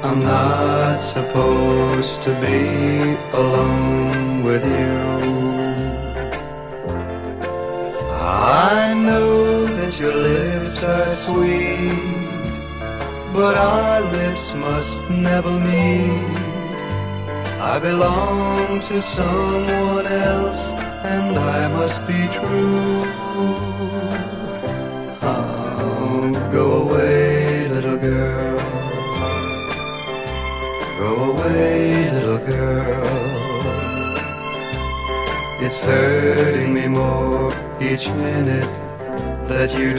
I'm not supposed to be alone with you. I know that your lips are sweet, but our lips must never meet. I belong to someone else, and I must be true. Oh, go away, little girl. Go away, little girl. It's hurting me more each minute that you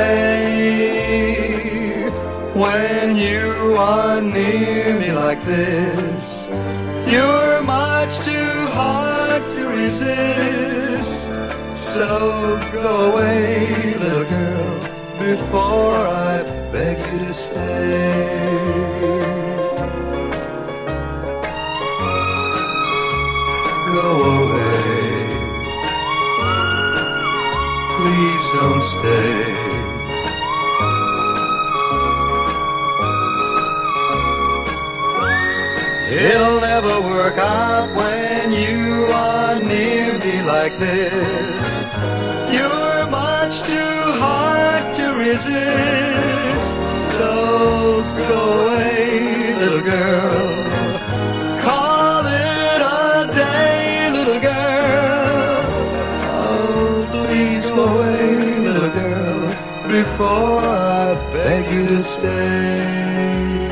delay. When you are near me like this, you're much too hard to resist. So go away, little girl, before I beg you to stay. Go away, please don't stay. It'll never work out when you are near me like this. You're much too hard to resist. So go away, little girl. Call it a day, little girl. Oh, please go away, little girl, before I beg you to stay.